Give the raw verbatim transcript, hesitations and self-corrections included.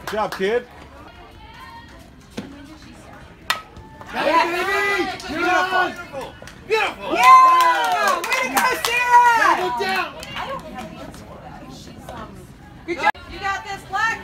Good job, kid. Hey, baby! Beautiful! Beautiful! Yeah! Way to go, Sarah! Go down! I don't have the answer for that. She's, um... Good job. You got this, Flag.